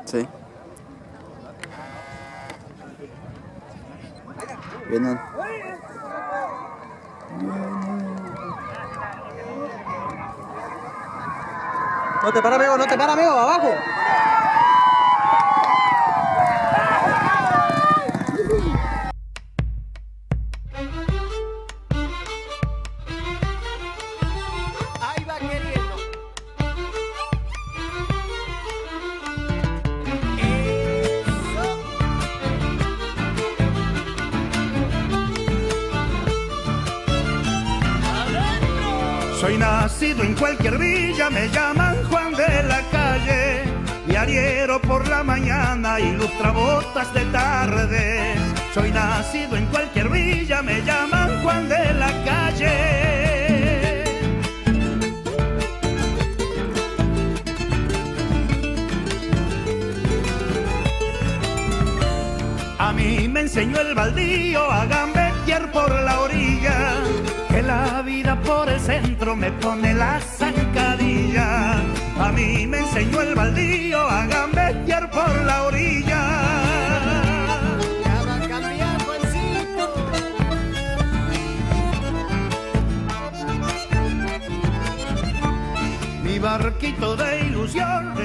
Sí. Vienen. No te para, amigo, no te para, amigo, abajo. Ahí va queriendo. Soy nacido en cualquier villa, me llaman Juan de la Calle, y arriero por la mañana, ilustra botas de tarde. Soy nacido en cualquier villa, me llaman Juan de la Calle. A mí me enseñó el baldío a gambetear por la orilla, que la vida por el centro me pone la zancadilla. A mí me enseñó el baldío a gambetear por la orilla. Ya va a cambiar, Juancito. Mi barquito de ilusión